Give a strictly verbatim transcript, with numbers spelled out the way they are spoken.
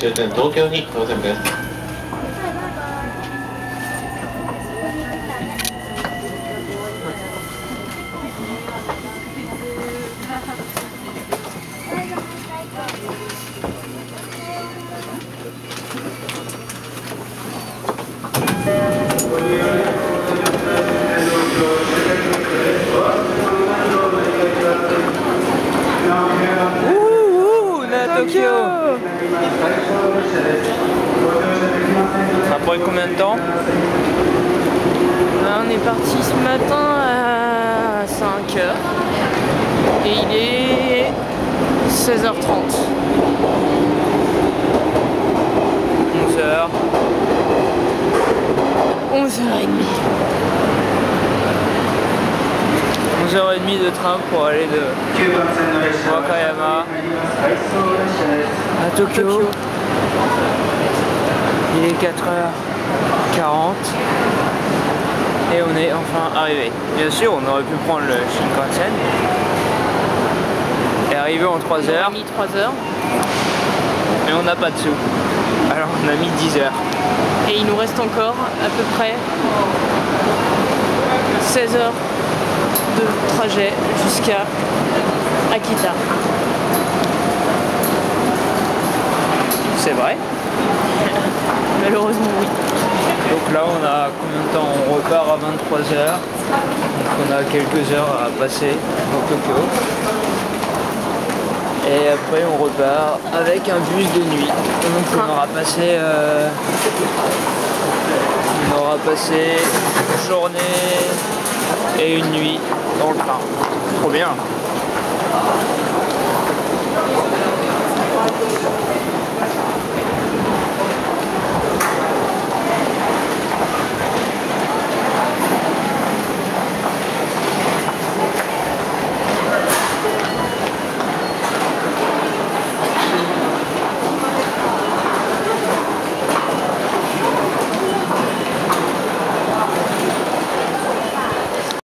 終点東京に到着です。 Tokyo. Après combien de temps? Là, on est parti ce matin à cinq heures et il est seize heures trente. onze heures. onze heures trente. onze heures trente de train pour aller de Wakayama à Tokyo. Tokyo. Il est quatre heures quarante et on est enfin arrivé. Bien sûr, on aurait pu prendre le Shinkansen et arriver en trois heures. On a mis trois heures. Mais on n'a pas de sous. Alors on a mis dix heures. Et il nous reste encore à peu près seize heures de trajet jusqu'à Akita. C'est vrai? Malheureusement oui. Donc là on a combien de temps? On repart à vingt-trois heures. Donc on a quelques heures à passer dans Tokyo. Et après on repart avec un bus de nuit. Donc on aura passé euh, on aura passé une journée et une nuit dans le train. Trop bien.